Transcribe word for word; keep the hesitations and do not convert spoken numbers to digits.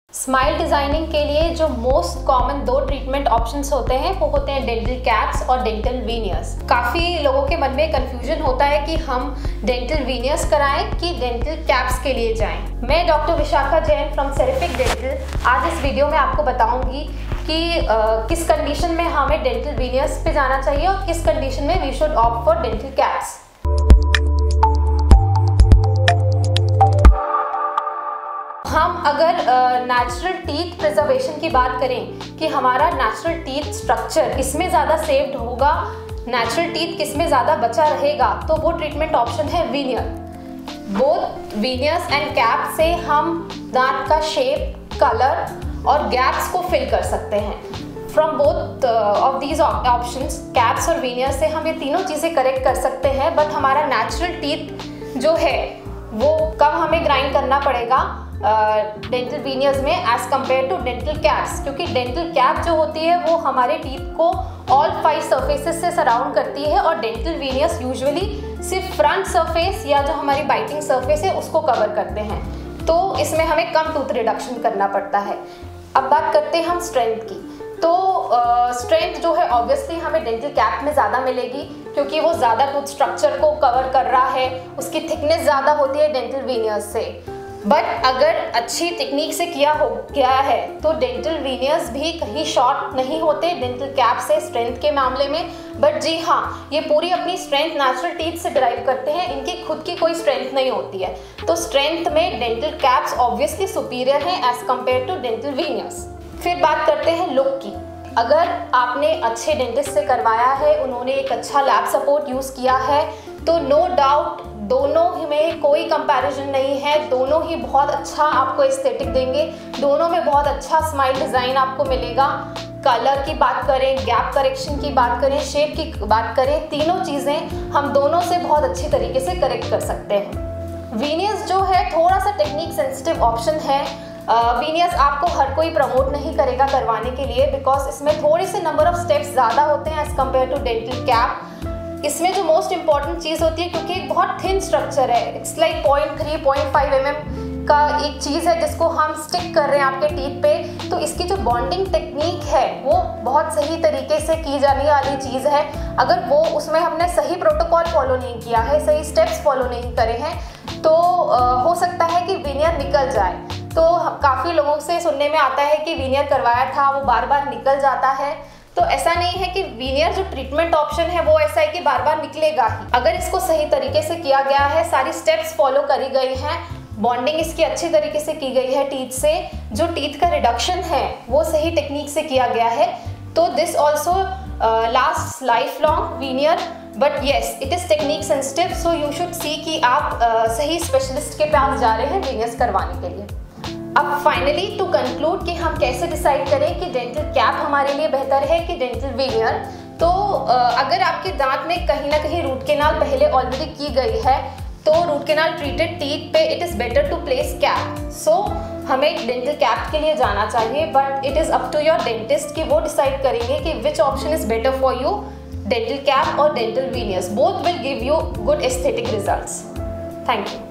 Smile designing के लिए जो मोस्ट कॉमन दो ट्रीटमेंट ऑप्शंस होते हैं वो होते हैं डेंटल कैप्स और डेंटल वीनियर्स। काफ़ी लोगों के मन में कंफ्यूजन होता है कि हम डेंटल वीनियर्स कराएं कि डेंटल कैप्स के लिए जाएं। मैं doctor Vishakha Jain from seraphic dental आज इस वीडियो में आपको बताऊंगी कि uh, किस कंडीशन में हमें डेंटल वीनियर्स पे जाना चाहिए और किस कंडीशन में we should opt for dental caps. हम अगर नेचुरल टीथ प्रिजर्वेशन की बात करें कि हमारा नेचुरल टीथ स्ट्रक्चर किसमें ज़्यादा सेव्ड होगा, नेचुरल टीथ किसमें ज़्यादा बचा रहेगा, तो वो ट्रीटमेंट ऑप्शन है veneer. Both veneers and cap से हम दांत का शेप, कलर और गैप्स को फिल कर सकते हैं। From both of these options, caps और वीनियर से हम ये तीनों चीज़ें करेक्ट कर सकते हैं। बट हमारा नेचुरल टीथ जो है वो कम हमें ग्राइंड करना पड़ेगा डेंटल uh, वीनियर्स में as compare to dental caps, क्योंकि डेंटल कैप जो होती है वो हमारे टीथ को ऑल फाइव सरफेसेस से सराउंड करती है और डेंटल वीनियर्स यूजुअली सिर्फ फ्रंट सरफेस या जो हमारी बाइटिंग सरफेस है उसको कवर करते हैं, तो इसमें हमें कम टूथ रिडक्शन करना पड़ता है। अब बात करते हैं हम स्ट्रेंथ की। तो स्ट्रेंथ uh, जो है ऑब्वियसली हमें डेंटल कैप में ज़्यादा मिलेगी क्योंकि वो ज़्यादा टूथ स्ट्रक्चर को कवर कर रहा है, उसकी थिकनेस ज़्यादा होती है डेंटल वीनियर्स से। बट अगर अच्छी टेक्निक से किया हो गया है तो डेंटल वीनियर्स भी कहीं शॉर्ट नहीं होते डेंटल कैप से स्ट्रेंथ के मामले में। बट जी हाँ, ये पूरी अपनी स्ट्रेंथ नेचुरल टीथ से डिराइव करते हैं, इनकी खुद की कोई स्ट्रेंथ नहीं होती है। तो स्ट्रेंथ में डेंटल कैप्स ऑब्वियसली सुपीरियर हैं as compare to dental veneers. फिर बात करते हैं लुक की। अगर आपने अच्छे डेंटिस्ट से करवाया है, उन्होंने एक अच्छा लैब सपोर्ट यूज़ किया है, तो नो डाउट दोनों में कोई कंपैरिजन नहीं है, दोनों ही बहुत अच्छा आपको एस्थेटिक देंगे, दोनों में बहुत अच्छा स्माइल डिज़ाइन आपको मिलेगा। कलर की बात करें, गैप करेक्शन की बात करें, शेप की बात करें, तीनों चीज़ें हम दोनों से बहुत अच्छी तरीके से करेक्ट कर सकते हैं। वीनियर्स जो है थोड़ा सा टेक्निक सेंसिटिव ऑप्शन है। वीनियर्स uh, आपको हर कोई प्रमोट नहीं करेगा करवाने के लिए, बिकॉज इसमें थोड़े से नंबर ऑफ स्टेप्स ज़्यादा होते हैं as compare to dental cap. इसमें जो मोस्ट इंपॉर्टेंट चीज़ होती है, क्योंकि एक बहुत थिन स्ट्रक्चर है, it's like point three point five M M का एक चीज़ है जिसको हम स्टिक कर रहे हैं आपके टीथ पे, तो इसकी जो बॉन्डिंग टेक्निक है वो बहुत सही तरीके से की जाने वाली चीज़ है। अगर वो उसमें हमने सही प्रोटोकॉल फॉलो नहीं किया है, सही स्टेप्स फॉलो नहीं करे हैं, तो uh, हो सकता है कि वीनियर निकल जाए। तो काफ़ी लोगों से सुनने में आता है कि वीनियर करवाया था वो बार बार निकल जाता है, तो ऐसा नहीं है कि वीनियर जो ट्रीटमेंट ऑप्शन है वो ऐसा है कि बार बार निकलेगा ही। अगर इसको सही तरीके से किया गया है, सारी स्टेप्स फॉलो करी गई हैं, बॉन्डिंग इसकी अच्छी तरीके से की गई है टीथ से, जो टीथ का रिडक्शन है वो सही टेक्निक से किया गया है, तो this also last life long veneer. But yes, it is technique sensitive, so you should see कि आप uh, सही स्पेशलिस्ट के पास जा रहे हैं वीनियर्स करवाने के लिए। अब फाइनली टू कंक्लूड कि हम कैसे डिसाइड करें कि डेंटल कैप हमारे लिए बेहतर है कि डेंटल वीनियर, तो अगर आपके दांत में कहीं ना कहीं रूट कैनाल पहले ऑलरेडी की गई है तो रूट कैनाल ट्रीटेड टीथ पे it is better to place cap, so हमें डेंटल कैप के लिए जाना चाहिए। But it is up to your dentist कि वो डिसाइड करेंगे कि which option is better for you, dental cap और dental veneers. Both will give you good aesthetic results. Thank you.